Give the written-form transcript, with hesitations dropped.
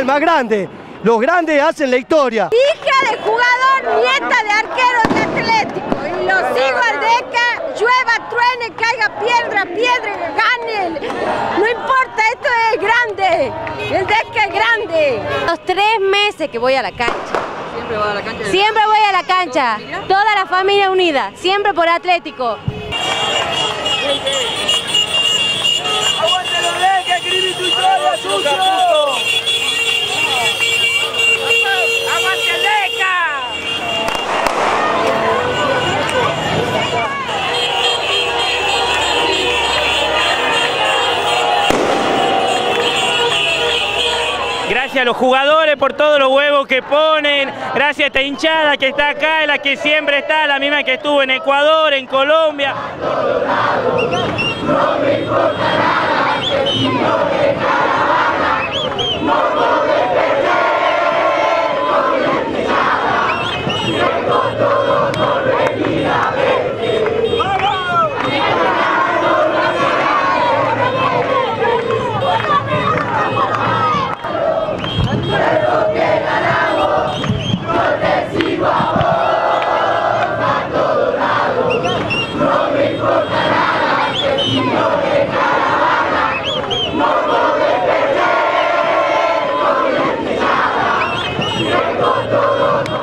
el más grande. Los grandes hacen la historia. Hija de jugador, nieta de arquero de Atlético. Y lo sigo al Deca, llueva, truene, caiga piedra, gane. No importa, esto es grande. El Deca es grande. Los 3 meses que voy a la cancha. ¿Siempre va a la cancha? Siempre voy a la cancha. Toda la familia unida. Siempre por Atlético. ¡Aguante los Deca, escribí tu historia, sucio! ¡Aguante el Deca! Gracias a los jugadores por todos los huevos que ponen, gracias a esta hinchada que está acá, la que siempre está, la misma que estuvo en Ecuador, en Colombia. No me importa nada, no